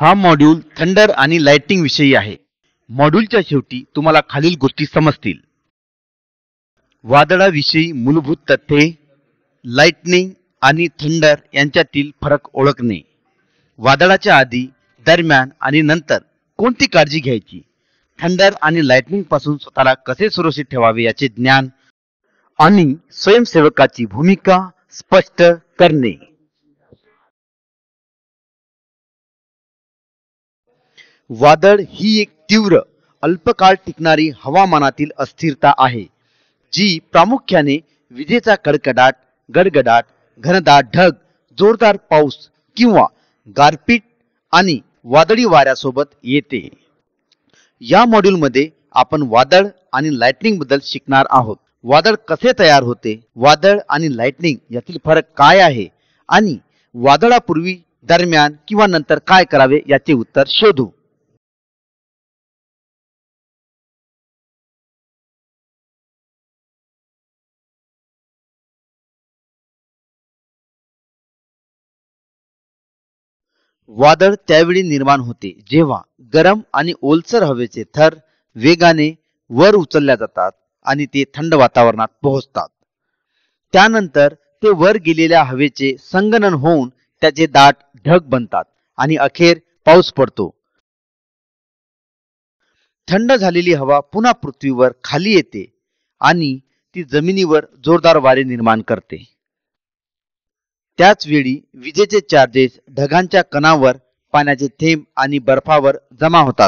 हा module thunder आणि lighting विषयी आहे. मॉड्यूलच्या शेवटी तुम्हाला खालील गोष्टी समजतील. वादळाविषयी मूलभूत तथ्ये, लाइटनिंग आणि थंडर यांच्यातील फरक ओळखणे, वादळाच्या आधी, दरम्यान आणि नंतर कोणती काळजी घ्यायची, थंडर आणि लाइटनिंग पासून स्वतःला कसे सुरक्षित ठेवावे याचे ज्ञान आणि स्वयंसेवकाची भूमिका स्पष्ट करणे. वादळ ही एक तीव्र अल्पकाळ टिकणारी हवामानातील अस्थिरता आहे, जी प्रामुख्याने विजेचा कडकडाट, गडगडाट, घनदाट ढग, जोरदार पाऊस किंवा गारपीट आणि वादळी वाऱ्यासोबत येते. या मॉड्यूलमध्ये आपण वादळ आणि लाइटनिंग बद्दल शिकणार आहोत. वादळ कसे तयार होते, वादळ आणि लाइटनिंग यातील फरक काय आहे आणि वादळापूर्वी, दरम्यान किंवा नंतर काय करावे याचे उत्तर शोधू. वादळ त्यावेळी निर्माण होते जेव्हा गरम आणि ओलसर हवेचे थर वेगाने वर उचलल्या जातात आणि ते थंड वातावरणात पोहोचतात. त्यानंतर ते वर गेलेल्या हवेचे संगनन होऊन त्याचे दाट ढग बनतात आणि अखेर पाऊस पडतो. थंड झालेली हवा पुन्हा पृथ्वीवर खाली येते आणि ती जमिनीवर जोरदार वारे निर्माण करते. त्याच वेळी विजेचे चार्जेस ढगांच्या कणावर, पाण्याचे थेंब आणि बर्फावर जमा होतात.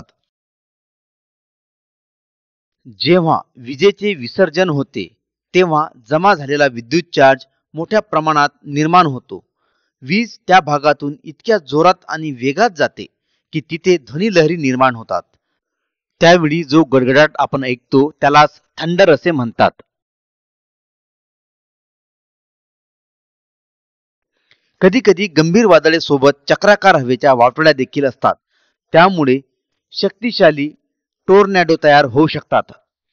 जेव्हा विजेचे विसर्जन होते तेव्हा जमा झालेला विद्युत चार्ज मोठ्या प्रमाणात निर्माण होतो. वीज त्या भागातून इतक्या जोरात आणि वेगात जाते की तिथे ध्वनी लहरी निर्माण होतात. त्यावेळी जो गडगडाट आपण ऐकतो त्यालाच थंडर असे म्हणतात. कधी कधी गंभीर वादळे सोबत चक्राकार हवेच्या वाटोळ्या देखील असतात. त्यामुळे शक्तिशाली टोर्नेडो तयार होऊ शकतात.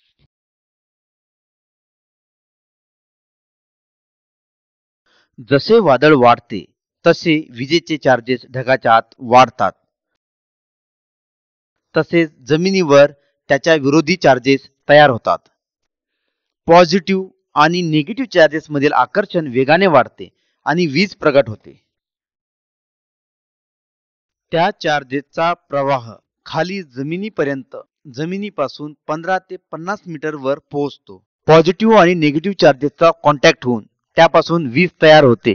जसे वादळ वाढते तसे विजेचे चार्जेस ढगाच्या आत वाढतात. तसेच जमिनीवर त्याच्या विरोधी चार्जेस तयार होतात. पॉझिटिव्ह आणि निगेटिव्ह चार्जेस मधील आकर्षण वेगाने वाढते आणि वीज प्रगट होते. त्या चार्जेसचा प्रवाह खाली जमिनीपर्यंत, जमिनीपासून 15 ते 50 मीटर वर पोहोचतो. पॉझिटिव्ह आणि निगेटिव्ह चार्जेसचा कॉन्टॅक्ट होऊन त्यापासून वीज तयार होते.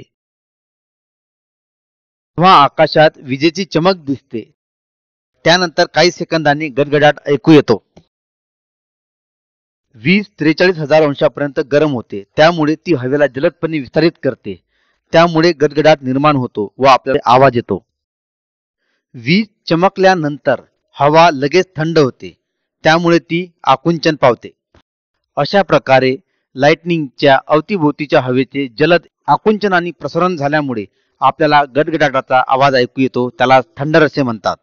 तेव्हा आकाशात विजेची चमक दिसते. त्यानंतर काही सेकंदांनी गडगडाट ऐकू येतो. वीज 43,000 अंशापर्यंत गरम होते. त्यामुळे ती हवेला जलदपणे विस्तारित करते. त्यामुळे गडगडाट निर्माण होतो व आपल्याला आवाज येतो. वीज चमकल्यानंतर हवा लगेच थंड होते. त्यामुळे ती आकुंचन पावते. अशा प्रकारे लाइटनिंगच्या अवतीभोवतीच्या हवेचे जलद आकुंचन आणि प्रसरण झाल्यामुळे आपल्याला गडगडाटाचा आवाज ऐकू येतो. त्याला थंडर असे म्हणतात.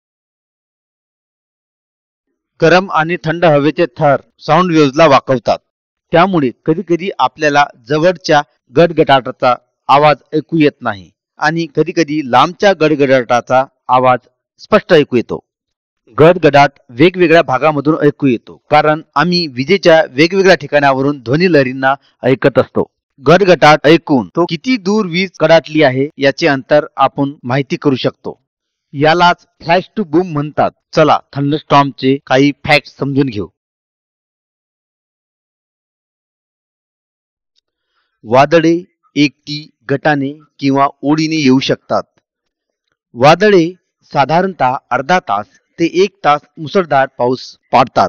गरम आणि थंड हवेचे थर साऊंड वेव्हजला वाकवतात. त्यामुळे कधी कधी आपल्याला जवळच्या गडगडाटाचा आवाज ऐकू येत नाही आणि कधी कधी लांबच्या गडगडाटाचा आवाज स्पष्ट ऐकू येतो. गडगडाट वेगवेगळ्या भागामधून ऐकू येतो कारण आम्ही विजेच्या वेगवेगळ्या ठिकाणावरून ध्वनी लहरींना ऐकत असतो. गडगडाट ऐकून तो किती दूर वीज कडाटली आहे याचे अंतर आपण माहिती करू शकतो. यालाच फ्लॅश टू बूम म्हणतात. चला थंडरस्टॉर्मचे काही फॅक्ट समजून घेऊ. वादळे एकटी, गटाने किंवा ओळीने येऊ शकतात. वादळे साधारणतः अर्धा तास ते 1 तास मुसळधार पाऊस पाडतात.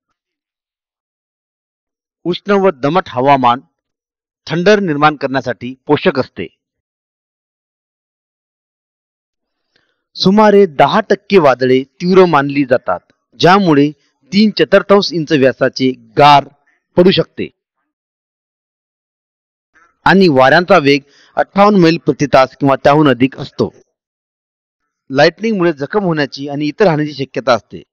उष्ण व दमट हवामान थंडर निर्माण करण्यासाठी पोषक असते. सुमारे 10% वादळे तीव्र मानली जातात, ज्यामुळे 3/4 इंच व्यासाचे गार पडू शकते आणि वाऱ्यांचा वेग 58 मैल प्रति तास किंवा त्याहून अधिक असतो. लाइटनिंग मुळे जखम होण्याची आणि इतर हानीची शक्यता असते.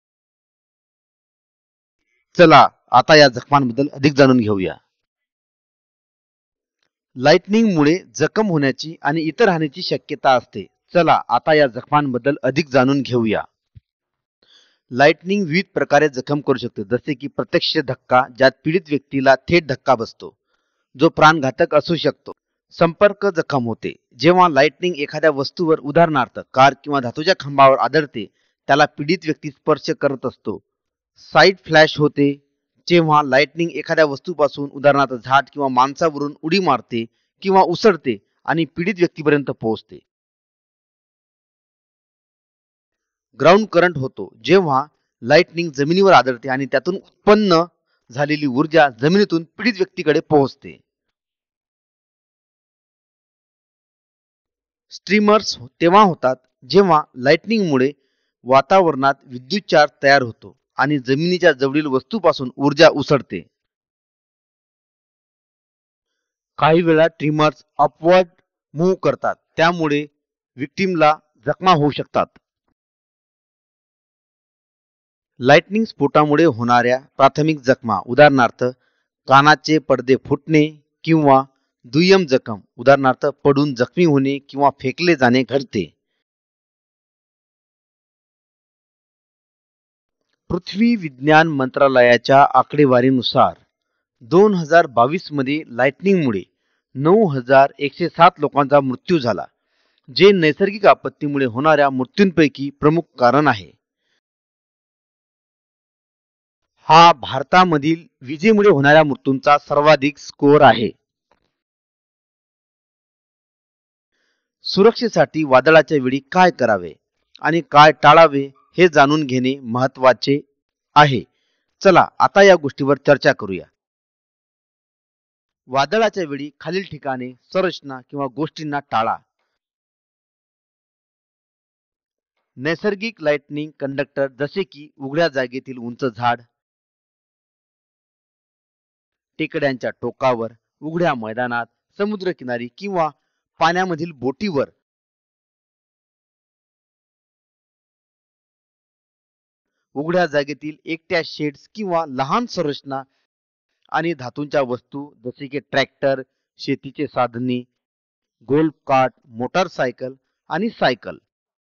चला आता या जखमांबद्दल अधिक जाणून घेऊया. लाइटनिंग मुळे जखम होण्याची आणि इतर हानीची शक्यता असते. चला आता या जखमांबद्दल अधिक जाणून घेऊया. लाइटनिंग विविध प्रकारे जखम करू शकते, जसे की प्रत्यक्ष धक्का, ज्यात पीडित व्यक्तीला थेट धक्का बसतो, जो प्राणघातक असू शकतो. संपर्क जखम होते, जेव्हा लाइटनिंग एखाद्या वस्तूवर, उदाहरणार्थ कार किंवा धातूच्या खांबावर आदळते, त्याला पीडित व्यक्ती स्पर्श करत असतो. साइड फ्लॅश होते, जेव्हा लाइटनिंग एखाद्या वस्तूपासून, उदाहरणार्थ झाड किंवा माणसावरून उडी मारते किंवा उसळते आणि पीडित व्यक्तीपर्यंत पोहोचते. ग्राउंड करंट होतो, जेव्हा लाइटनिंग जमिनीवर आदळते आणि त्यातून उत्पन्न झालेली ऊर्जा जमिनीतून पीडित व्यक्तीकडे पोहोचते. स्ट्रीमर्स तेव्हा होतात जेव्हा लाइटनिंगमुळे वातावरणात विद्युत चार्ज तयार होतो आणि जमिनीच्या जवळील वस्तूपासून ऊर्जा उसळते. काही वेळा ट्रिमर्स अपवर्ड मूव्ह करतात, त्यामुळे विक्टिमला जखमा होऊ शकतात. लाइटनिंग स्फोटामुळे होणाऱ्या प्राथमिक जखमा, उदाहरणार्थ कानाचे पडदे फुटणे किंवा दुय्यम जखम, उदाहरणार्थ पडून जखमी होणे किंवा फेकले जाणे घडते. पृथ्वी विज्ञान मंत्रालयाच्या आकडेवारीनुसार 2022 मध्ये लाइटनिंगमुळे 9107 लोकांचा मृत्यू झाला, जे नैसर्गिक आपत्तीमुळे होणाऱ्या मृत्यूंपैकी प्रमुख कारण आहे. हा भारतामधील विजेमुळे होणाऱ्या मृत्यूंचा सर्वाधिक स्कोअर आहे. सुरक्षेसाठी वादळाच्या वेळी काय करावे आणि काय टाळावे हे जाणून घेणे महत्त्वाचे आहे. चला आता या गोष्टीवर चर्चा करूया. वादळाच्या वेळी खालील ठिकाणे, संरचना किंवा गोष्टींना टाळा. नैसर्गिक लाइटनिंग कंडक्टर, जसे की उघड्या जागेतील उंच झाड, टेकड्यांच्या टोकावर, उघड्या मैदानात, समुद्रकिनारी किंवा पाण्यामधील बोटीवर. उघड्या जागेतील एकट्या शेड्स किंवा लहान संरचना आणि धातूंच्या वस्तू, जसे की ट्रॅक्टर, शेतीचे साधने, गोल्फ कार्ट, मोटारसायकल आणि सायकल.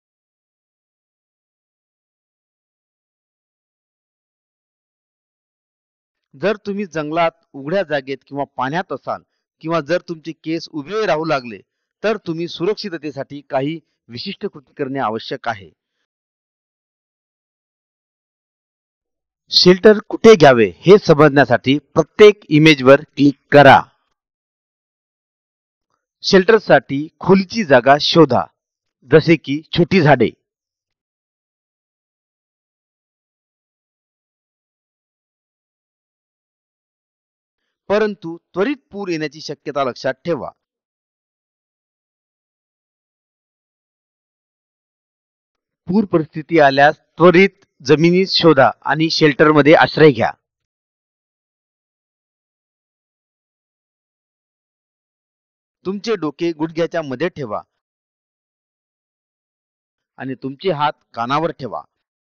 जर तुम्ही जंगलात, उघड्या जागेत किंवा पाण्यात असाल, किंवा जर तुमचे केस उभे राहू लागले, तर तुम्ही सुरक्षिततेसाठी काही विशिष्ट कृती करणे आवश्यक आहे. शेल्टर कुठे घ्यावे हे समजण्यासाठी प्रत्येक इमेजवर क्लिक करा. शेल्टरसाठी खोलीची जागा शोधा, जसे की छोटी झाडे. परंतु त्वरित पूर येण्याची शक्यता लक्षात ठेवा. पूर परिस्थिती आल्यास त्वरित जमिनीत शोधा आणि शेल्टरमध्ये आश्रय घ्या. तुमचे डोके गुडघ्याच्या मध्ये ठेवा आणि तुमचे हात कानावर ठेवा.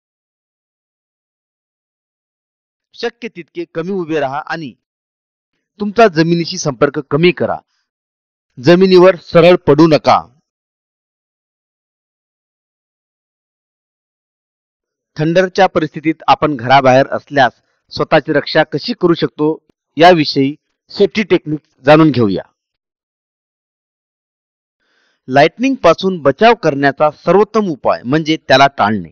शक्य तितके कमी उभे राहा आणि तुमचा जमिनीशी संपर्क कमी करा. जमिनीवर सरळ पडू नका. थंडरच्या परिस्थितीत आपण घराबाहेर असल्यास स्वतःची रक्षा कशी करू शकतो याविषयी सेफ्टी टेक्निक जाणून घेऊया. लाइटनिंग पासून बचाव करण्याचा सर्वोत्तम उपाय म्हणजे त्याला टाळणे.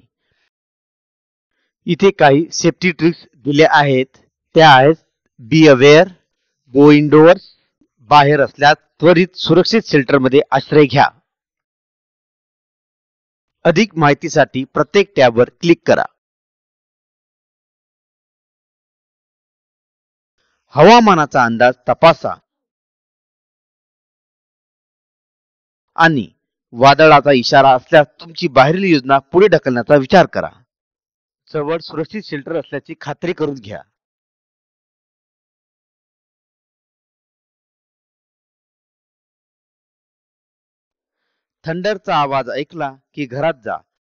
इथे काही सेफ्टी ट्रिक्स दिल्या आहेत. त्या आहेत: बी अवेअर, गो इनडोअर्स, बाहेर असल्यास त्वरित सुरक्षित शेल्टरमध्ये आश्रय घ्या. अधिक माहितीसाठी प्रत्येक टॅबवर क्लिक करा. हवामानाचा अंदाज तपासा आणि वादळाचा इशारा असल्यास तुमची बाहेरील योजना पुढे ढकलण्याचा विचार करा. जवळ सुरक्षित शेल्टर असल्याची खात्री करून घ्या. थंडरचा आवाज ऐकला की घरात जा,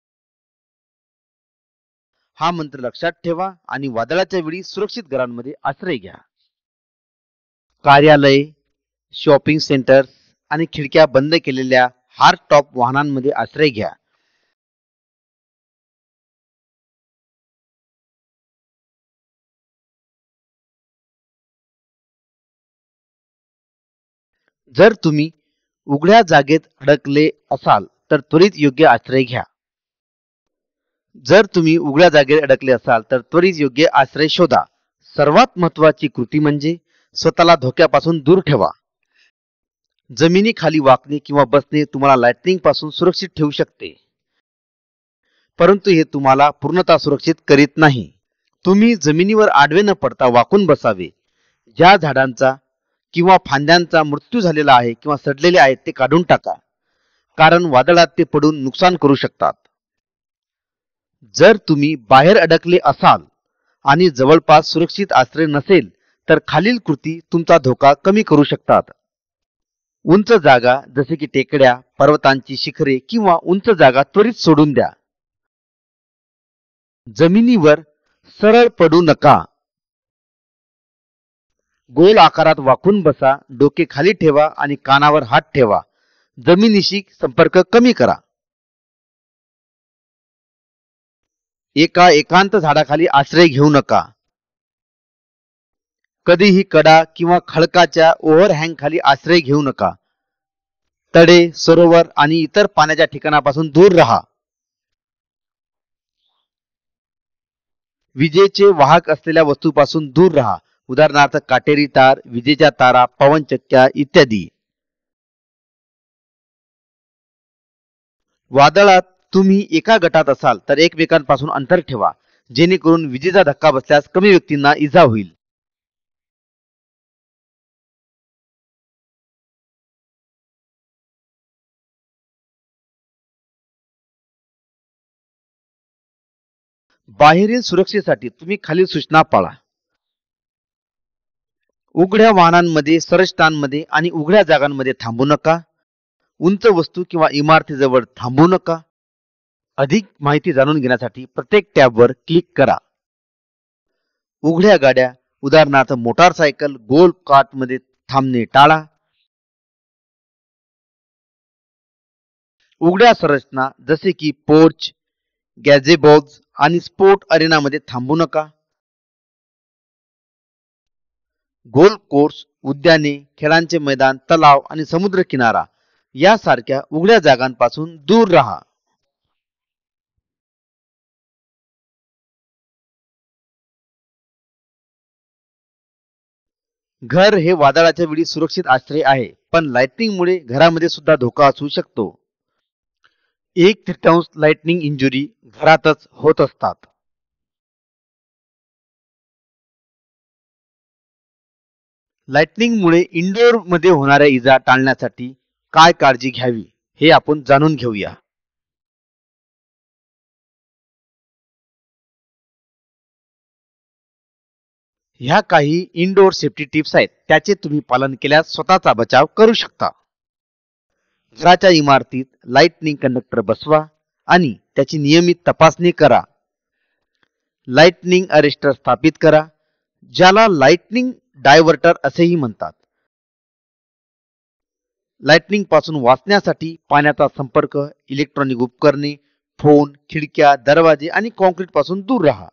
हा मंत्र लक्षात ठेवा आणि वादळाच्या वेळी सुरक्षित घरांमध्ये आश्रय घ्या. कार्यालय, शॉपिंग सेंटर्स आणि खिडक्या बंद केलेल्या हार्ड टॉप वाहनांमध्ये आश्रय घ्या. जर तुम्ही उघड्या जागेत अडकले असाल तर त्वरित योग्य आश्रय घ्या. जर तुम्ही उघड्या जागेत अडकले असाल तर त्वरित योग्य आश्रय शोधा. सर्वात महत्वाची कृती म्हणजे स्वतःला धोक्यापासून दूर ठेवा. जमिनीखाली वाकणे किंवा बसणे तुम्हाला लाइटनिंग पासून सुरक्षित ठेवू शकते, परंतु हे तुम्हाला पूर्णतः सुरक्षित करीत नाही. तुम्ही जमिनीवर आडवे न पडता वाकून बसावे. ज्या झाडांचा किंवा फांद्यांचा मृत्यू झालेला आहे किंवा सडलेले आहेत ते काढून टाका, कारण वादळात ते पडून नुकसान करू शकतात. जर तुम्ही बाहेर अडकले असाल आणि जवळपास सुरक्षित आश्रय नसेल तर खालील कृती तुमचा धोका कमी करू शकतात. उंच जागा जसे की टेकड्या, पर्वतांची शिखरे किंवा उंच जागा त्वरित सोडून द्या. जमिनीवर सरळ पडू नका. गोल आकारात वाकून बसा. डोके खाली ठेवा आणि कानावर हात ठेवा. जमिनीशी संपर्क कमी करा. एका एकांत झाडाखाली आश्रय घेऊ नका. कधीही कडा किंवा खडकाच्या ओव्हरहँग खाली आश्रय घेऊ नका. तडे, सरोवर आणि इतर पाण्याच्या ठिकाणापासून दूर राहा. विजेचे वाहक असलेल्या वस्तूपासून दूर राहा. उदाहरणार्थ काटेरी तार, विजेच्या तारा, पवनचक्क्या इत्यादी. वादळात तुम्ही एका गटात असाल तर एकमेकांपासून अंतर ठेवा, जेणेकरून विजेचा धक्का बसल्यास कमी व्यक्तींना इजा होईल. बाहेरील सुरक्षेसाठी तुम्ही खालील सूचना पाळा. उघड्या वाहनांमध्ये, संरचनांमध्ये आणि उघड्या जागांमध्ये थांबू नका. उंच वस्तू किंवा इमारतीजवळ थांबू नका. अधिक माहिती जाणून घेण्यासाठी प्रत्येक टॅबवर क्लिक करा. उघड्या गाड्या उदाहरणार्थ मोटारसायकल, गोल्फ कार्टमध्ये थांबणे टाळा. उघड्या संरचना जसे की पोर्च, गॅझेबॉक्स आणि स्पोर्ट अरेनामध्ये थांबू नका. गोल्फ कोर्स, उद्याने, खेळांचे मैदान, तलाव आणि समुद्र किनारा यासारख्या उघड्या जागांपासून दूर राहा. घर हे वादळाच्या वेळी सुरक्षित आश्रय आहे, पण लाइटनिंगमुळे घरामध्ये सुद्धा धोका असू शकतो. 1/3 लाइटनिंग इंजुरी घरातच होत असतात. लाइटनिंगमुळे इंडोर मध्ये होणाऱ्या इजा टाळण्यासाठी काय काळजी घ्यावी हे आपण जाणून घेऊया. ह्या काही इनडोअर सेफ्टी टिप्स आहेत, त्याचे तुम्ही पालन केल्यास स्वतःचा बचाव करू शकता. घराच्या इमारतीत लाइटनिंग कंडक्टर बसवा आणि त्याची नियमित तपासणी करा. लाइटनिंग अरेस्टर स्थापित करा, ज्याला लाइटनिंग डायव्हर्टर असेही म्हणतात. लाइटनिंग पासून वाचण्यासाठी पाण्याचा संपर्क, इलेक्ट्रॉनिक उपकरणे, फोन, खिडक्या, दरवाजे आणि कॉन्क्रीट पासून दूर राहा.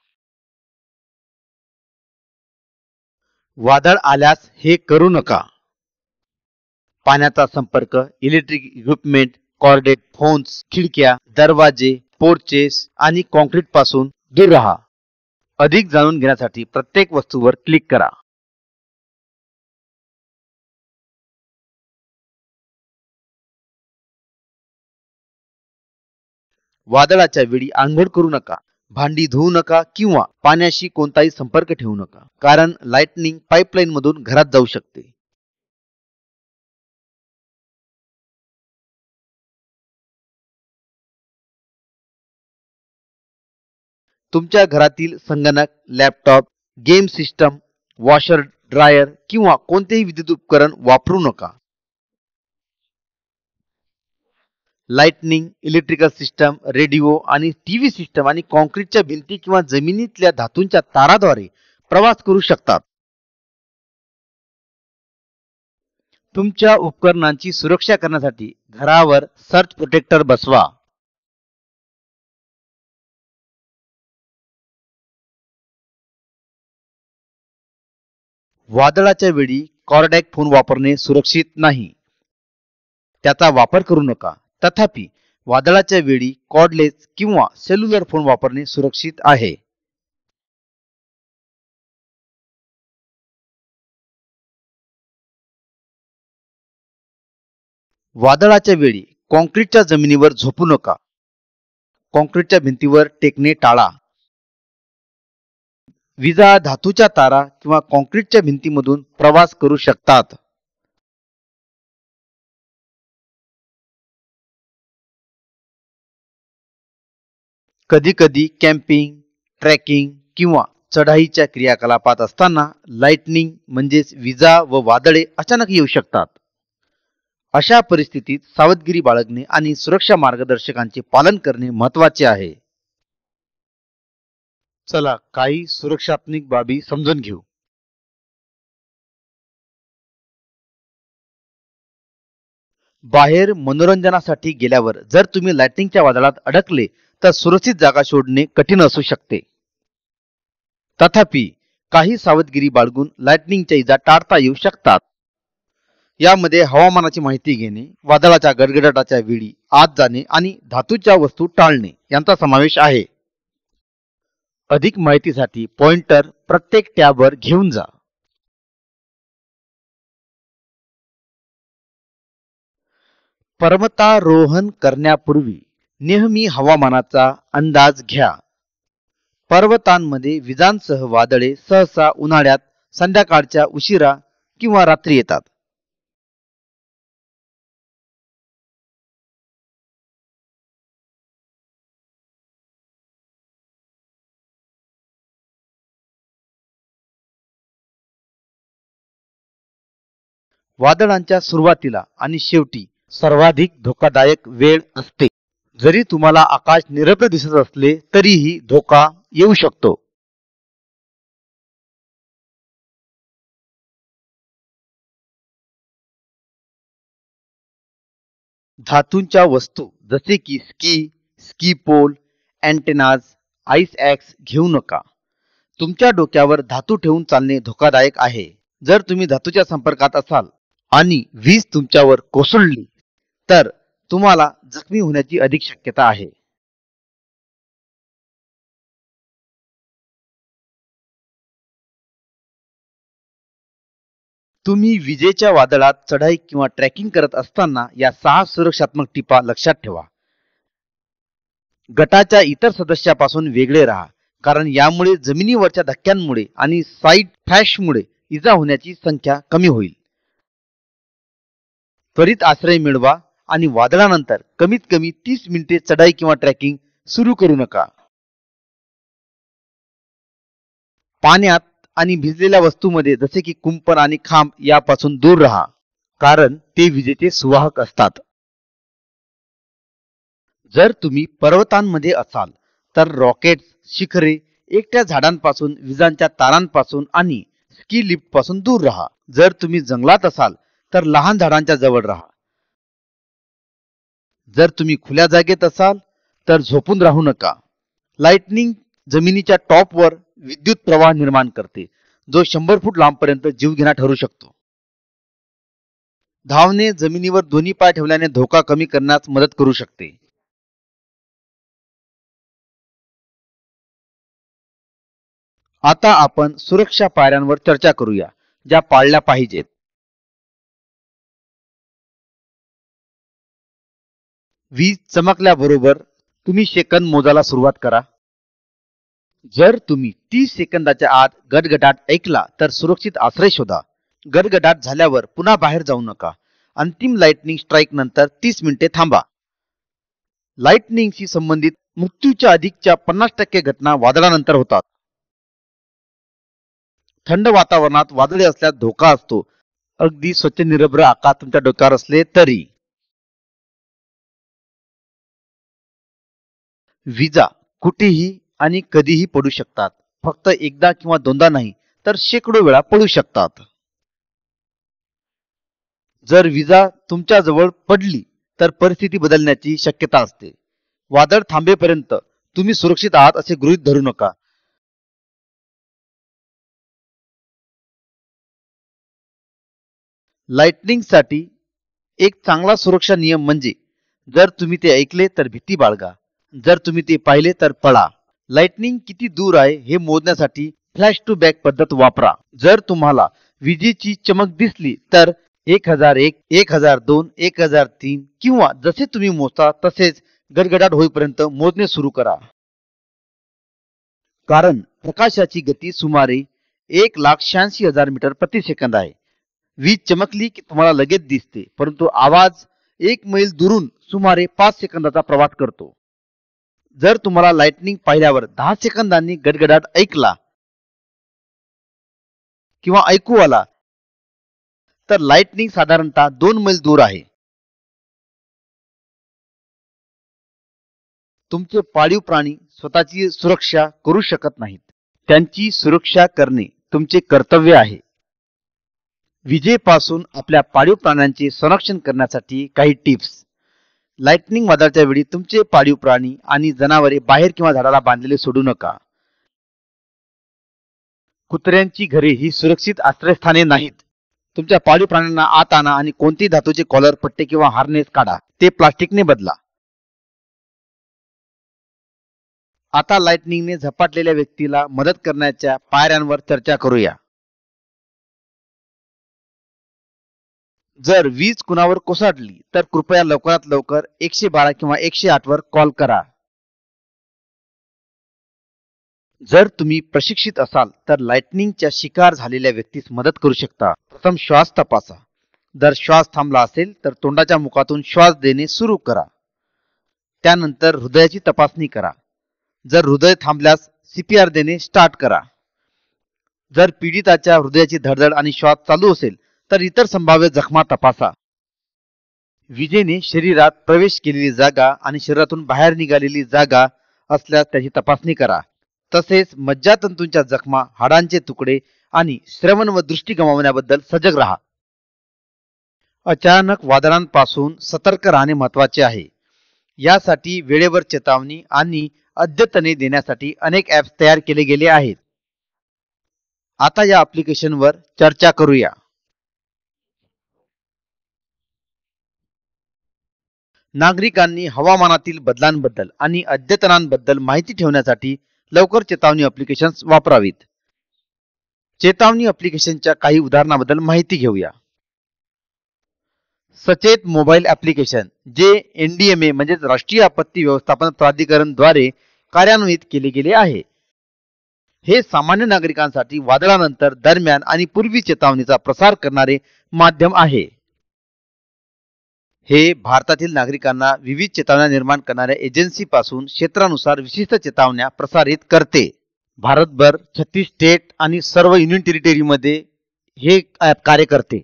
वादळ आल्यास हे करू नका. पाण्याचा संपर्क, इलेक्ट्रिक इक्विपमेंट, कॉर्डेट, फोन्स, खिडक्या, दरवाजे, पोर्चेस आणि कॉन्क्रीट पासून दूर राहा. अधिक जाणून घेण्यासाठी प्रत्येक वस्तूवर क्लिक करा. वादळाच्या वेळी आंघोळ करू नका, भांडी धुवू नका किंवा पाण्याशी कोणताही संपर्क ठेवू नका, कारण लाइटनिंग पाईपलाईन मधून घरात जाऊ शकते. तुमच्या घरातील संगणक, laptop, game system, washer, dryer किंवा कोणतेही विद्युत उपकरण वापरू नका. लाइटनिंग, इलेक्ट्रिकल सिस्टम, रेडिओ आणि टीव्ही सिस्टम आणि कॉन्क्रीटच्या भिंती किंवा जमिनीतल्या धातूंच्या ताराद्वारे प्रवास करू शकतात. तुमच्या उपकरणांची सुरक्षा करण्यासाठी घरावर सर्ज प्रोटेक्टर बसवा. वादळाच्या वेळी कॉर्डॅक फोन वापरणे सुरक्षित नाही. त्याचा वापर करू नका. तथापि वादळाच्या वेळी कॉर्डलेस किंवा सेल्युलर फोन वापरणे सुरक्षित आहे. वादळाच्या वेळी कॉन्क्रीटच्या जमिनीवर झोपू नका. कॉन्क्रीटच्या भिंतीवर टेकणे टाळा. विजा धातूच्या तारा किंवा कॉन्क्रीटच्या भिंतीमधून प्रवास करू शकतात. कधीकधी कॅम्पिंग, ट्रेकिंग किंवा चढाईच्या क्रियाकलापात असताना लाइटनिंग म्हणजेच विजा व वादळे अचानक येऊ शकतात. अशा परिस्थितीत सावधगिरी बाळगणे आणि सुरक्षा मार्गदर्शकांचे पालन करणे महत्त्वाचे आहे. चला काही सुरक्षात्मक बाबी समजून घेऊ. बाहेर मनोरंजनासाठी गेल्यावर जर तुम्ही लाइटिंगच्या वादळात अडकले तर सुरक्षित जागा शोधणे कठीण असू शकते. तथापि काही सावधगिरी बाळगून लाइटनिंगच्या इजा टाळता येऊ शकतात. यामध्ये हवामानाची माहिती घेणे, वादळाच्या गडगडाटाच्या वेळी आत जाणे आणि धातूच्या वस्तू टाळणे यांचा समावेश आहे. अधिक माहितीसाठी पॉइंटर प्रत्येक टॅबवर घेऊन जा. पर्वतारोहण करण्यापूर्वी नेहमी हवामानाचा अंदाज घ्या. पर्वतांमध्ये विजांसह वादळे सहसा उन्हाळ्यात संध्याकाळच्या उशिरा किंवा रात्री येतात. वादळांच्या सुरुवातीला आणि शेवटी सर्वाधिक धोकादायक वेळ असते. जरी तुम्हाला आकाश निरभ्र दिसत असले तरीही धोका येऊ शकतो. धातूंच्या वस्तू जसे की ski pole, antennas, ice axe घेऊ नका. तुमच्या डोक्यावर धातू ठेवून चालणे धोकादायक आहे. जर तुम्ही धातूच्या संपर्कात असाल आणि वीज तुमच्यावर कोसळली तर तुम्हाला जखमी होण्याची अधिक शक्यता आहे. तुम्ही विजेच्या वादळात चढाई किंवा ट्रेकिंग करत असताना या 6 सुरक्षात्मक टिपा लक्षात ठेवा. गटाच्या इतर सदस्यापासून वेगळे राहा, कारण यामुळे जमिनीवरच्या धक्क्यांमुळे आणि साइड फ्लॅशमुळे इजा होण्याची संख्या कमी होईल. त्वरित आश्रय मिळवा आणि वादळानंतर कमीत कमी 30 मिनिटे चढाई किंवा ट्रेकिंग सुरू करू नका. पाण्यात आणि भिजलेल्या वस्तूमध्ये जसे की कुंपण आणि खांब यापासून दूर राहा, कारण ते विजेचे सुवाहक असतात. जर तुम्ही पर्वतांमध्ये असाल तर रॉकेट्स, शिखरे, एकट्या झाडांपासून, विजांच्या तारांपासून आणि स्की लिफ्ट पासून दूर राहा. जर तुम्ही जंगलात असाल तर लहान झाडांच्या जवळ राहा. जर तुम्ही खुल्या जागेत असाल तर झोपून राहू नका. लाइटनिंग जमिनीच्या टॉपवर विद्युत प्रवाह निर्माण करते, जो 100 फूट लांबपर्यंत जीवघेणा ठरू शकतो. धावणे जमिनीवर दोन्ही पाय ठेवल्याने धोका कमी करण्यास मदत करू शकते. आता आपण सुरक्षा पायऱ्यांवर चर्चा करूया, ज्या पाळल्या पाहिजेत. वीज चमकल्याबरोबर तुम्ही सेकंद मोजायला सुरुवात करा. जर तुम्ही 30 सेकंदाच्या आत गडगडाट ऐकला तर सुरक्षित आश्रय शोधा. गडगडाट झाल्यावर पुन्हा बाहेर जाऊ नका. अंतिम लाइटनिंग स्ट्राइक नंतर 30 मिनिटे थांबा. लाइटनिंगशी संबंधित मृत्यूच्या अधिकच्या 50% घटना वादळानंतर होतात. थंड वातावरणात वादळे असल्यास धोका असतो, अगदी स्वच्छ निरभ्र आकाश तुमच्या डोक्यावर असले तरी. विजा कुठेही आणि कधीही पडू शकतात. फक्त एकदा किंवा दोनदा नाही तर शेकडो वेळा पडू शकतात. जर विजा तुमच्या जवळ पडली तर परिस्थिती बदलण्याची शक्यता असते. वादळ थांबेपर्यंत तुम्ही सुरक्षित आहात असे गृहीत धरू नका. लाइटनिंगसाठी एक चांगला सुरक्षा नियम म्हणजे जर तुम्ही ते ऐकले तर भीती बाळगा, जर तुम्ही ते पाहिले तर पळा. लाइटनिंग किती दूर आहे हे मोजण्यासाठी फ्लॅश टू बॅक पद्धत वापरा. जर तुम्हाला विजेची चमक दिसली तर 1001, 1002, 1003 किंवा जसे तुम्ही मोजता तसेच गडगडाट होईपर्यंत मोजणे सुरू करा. कारण प्रकाशाची गती सुमारे 1,86,000 मीटर प्रति सेकंद आहे. वीज चमकली की तुम्हाला लगेच दिसते, परंतु आवाज 1 मैल दुरून सुमारे 5 सेकंदाचा प्रवास करतो. जर तुम्हाला लाइटनिंग पाहिल्यावर 10 सेकंदांनी गडगडाट ऐकला किंवा ऐकू आला तर लाइटनिंग साधारणतः 2 मैल दूर आहे. तुमचे पाळीव प्राणी स्वतःची सुरक्षा करू शकत नाहीत. त्यांची सुरक्षा करणे तुमचे कर्तव्य आहे. विजेपासून आपल्या पाळीव प्राण्यांचे संरक्षण करण्यासाठी काही टिप्स. लाइटनिंग वादळाच्या वेळी तुमचे पाळीव प्राणी आणि जनावरे बाहेर किंवा झाडाला बांधलेले सोडू नका. कुत्र्यांची घरे ही सुरक्षित आश्रयस्थाने नाहीत. तुमच्या पाळीव प्राण्यांना आत आणा आणि कोणतेही धातूचे कॉलर, पट्टे किंवा हार्नेस काढा. ते प्लास्टिकने बदला. आता लाइटनिंगने झपाटलेल्या व्यक्तीला मदत करण्याच्या पायऱ्यांवर चर्चा करूया. जर वीज कुणावर कोसळली तर कृपया लवकरात लवकर 112 किंवा 108 वर कॉल करा. जर तुम्ही प्रशिक्षित असाल तर लाइटनिंगच्या शिकार झालेल्या व्यक्तीस मदत करू शकता. प्रथम श्वास तपासा. जर श्वास थांबला असेल तर तोंडाच्या मुखातून श्वास देणे सुरू करा. त्यानंतर हृदयाची तपासणी करा. जर हृदय थांबल्यास CPR देणे स्टार्ट करा. जर पीडिताच्या हृदयाची धडधड आणि श्वास चालू असेल तर इतर संभाव्य जखमा तपासा. विजेने शरीरात प्रवेश केलेली जागा आणि शरीरातून बाहेर निघालेली जागा असल्यास त्याची तपासणी करा. तसेच मज्जातंतूंच्या जखमा, हाडांचे तुकडे आणि श्रवण व दृष्टी गमावण्याबद्दल सजग राहा. अचानक वादळांपासून सतर्क राहणे महत्वाचे आहे. यासाठी वेळेवर चेतावणी आणि अद्यतने देण्यासाठी अनेक ॲप्स तयार केले गेले आहेत. आता या ॲप्लिकेशनवर चर्चा करूया. नागरिकांनी हवामानातील बदलांबद्दल आणि अद्यतनांबद्दल माहिती ठेवण्यासाठी लवकर चेतावणी ॲप्लिकेशन्स वापरावीत. चेतावणी ॲप्लिकेशनच्या काही उदाहरणाबद्दल माहिती घेऊया. सचेत मोबाईल ॲप्लिकेशन जे NDMA म्हणजे राष्ट्रीय आपत्ती व्यवस्थापन प्राधिकरण द्वारे कार्यान्वित केले गेले आहे. हे सामान्य नागरिकांसाठी वादळानंतर, दरम्यान आणि पूर्वी चेतावणीचा प्रसार करणारे माध्यम आहे. हे भारतातील नागरिकांना विविध चेतावण्या निर्माण करणाऱ्या एजन्सीपासून क्षेत्रानुसार विशिष्ट चेतावण्या प्रसारित करते. भारतभर 36 स्टेट आणि सर्व युनियन टेरिटरीमध्ये हे ॲप कार्य करते.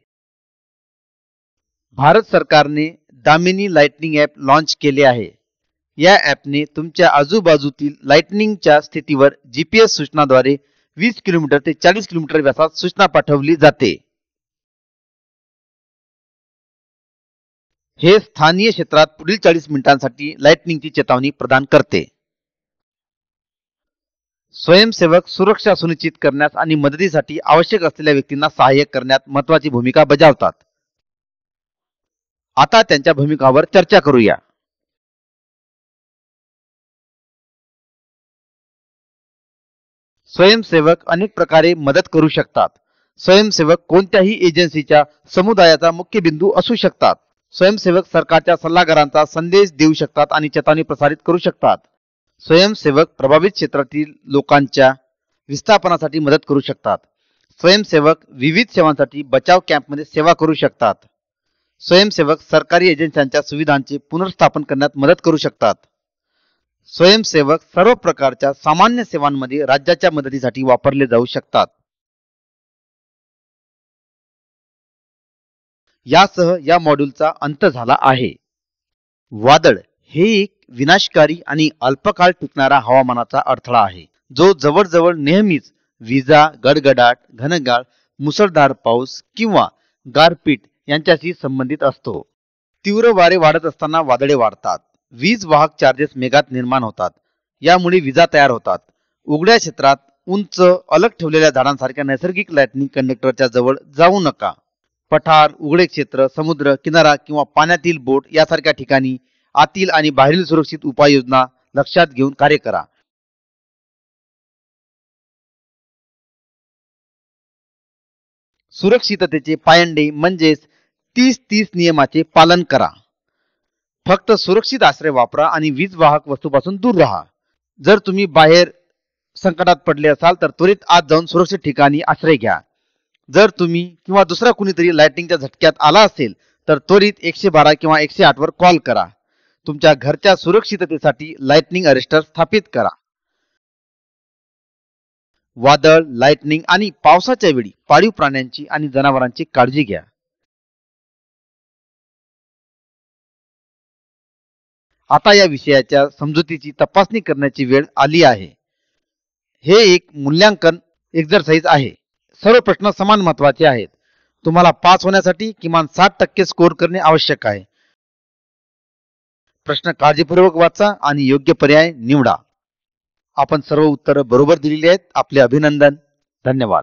भारत सरकारने दामिनी लाइटनिंग ॲप लॉन्च केले आहे. या ॲपने तुमच्या आजूबाजूतील लाइटनिंगच्या स्थितीवर GPS सूचनाद्वारे 20 किलोमीटर ते 40 किलोमीटर व्यासात सूचना पाठवली जाते. हे स्थानीय क्षेत्रात पुढील 40 मिनिटांसाठी लाइटनिंगची चेतावणी प्रदान करते. स्वयंसेवक सुरक्षा सुनिश्चित करण्यास आणि मदतीसाठी आवश्यक असलेल्या व्यक्तींना सहाय्य करण्यात महत्त्वाची भूमिका बजावतात. आता त्यांच्या भूमिकांवर चर्चा करूया. स्वयंसेवक अनेक प्रकारे मदत करू शकतात. स्वयंसेवक कोणत्याही एजन्सीच्या समुदायाचा मुख्य बिंदू असू शकतात. स्वयंसेवक सरकारच्या सल्लागारांचा संदेश देऊ शकतात आणि चेतावणी प्रसारित करू शकतात. स्वयंसेवक प्रभावित क्षेत्रातील लोकांच्या विस्थापनासाठी मदत करू शकतात. स्वयंसेवक विविध सेवांसाठी बचाव कॅम्पमध्ये सेवा करू शकतात. स्वयंसेवक सरकारी एजन्सींच्या सुविधांचे पुनर्स्थापन करण्यात मदत करू शकतात. स्वयंसेवक सर्व प्रकारच्या सामान्य सेवांमध्ये राज्याच्या मदतीसाठी वापरले जाऊ शकतात. यासह या मॉड्यूलचा अंत झाला आहे. वादळ हे एक विनाशकारी आणि अल्पकाळ टिकणारा हवामानाचा अडथळा आहे, जो जवळजवळ नेहमीच विजा, गडगडाट, घनगाळ, मुसळधार पाऊस किंवा गारपीट यांच्याशी संबंधित असतो. तीव्र वारे वाढत असताना वादळे वाढतात. वीज वाहक चार्जेस मेघात निर्माण होतात. यामुळे विजा तयार होतात. उघड्या क्षेत्रात उंच अलग ठेवलेल्या झाडांसारख्या नैसर्गिक लाइटनिंग कंडक्टरच्या जवळ जाऊ नका. पठार, उघडे क्षेत्र, समुद्र किनारा किंवा पाण्यातील बोट यासारख्या ठिकाणी आतील आणि बाहेरील सुरक्षित उपाययोजना लक्षात घेऊन कार्य करा. सुरक्षिततेचे पायंडे म्हणजेच 30-30 नियमाचे पालन करा. फक्त सुरक्षित आश्रय वापरा आणि वीज वाहक वस्तूपासून दूर राहा. जर तुम्ही बाहेर संकटात पडले असाल तर त्वरित आत जाऊन सुरक्षित ठिकाणी आश्रय घ्या. जर तुम्ही किंवा दुसरा कुणीतरी लाइटिंगच्या झटक्यात आला असेल तर त्वरित 112 किंवा 108 वर कॉल करा. तुमच्या घरच्या सुरक्षिततेसाठी लाइटनिंग अरेस्टर स्थापित करा. वादळ, लाइटनिंग आणि पावसाच्या वेळी पाळीव प्राण्यांची आणि जनावरांची काळजी घ्या. आता या विषयाच्या समजुतीची तपासणी करण्याची वेळ आली आहे. हे एक मूल्यांकन एक्झरसाइज आहे. सर्व प्रश्न समान महत्वाचे आहेत. तुम्हाला पास होण्यासाठी किमान 60% स्कोर करणे आवश्यक आहे. प्रश्न काळजीपूर्वक वाचा आणि योग्य पर्याय निवडा. आपण सर्व उत्तरे बरोबर दिलेली आहेत. आपले अभिनंदन. धन्यवाद.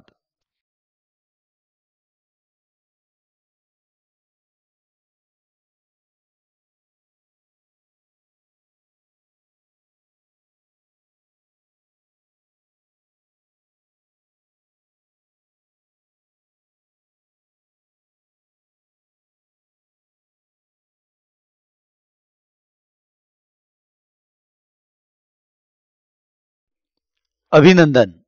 अभिनंदन.